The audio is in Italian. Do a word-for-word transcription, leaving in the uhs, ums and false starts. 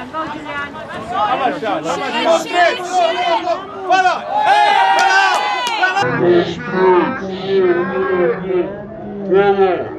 Go, Julian. Come on, shot. Shoot, shoot, shoot. Voilà. Hey, voilà. Voilà.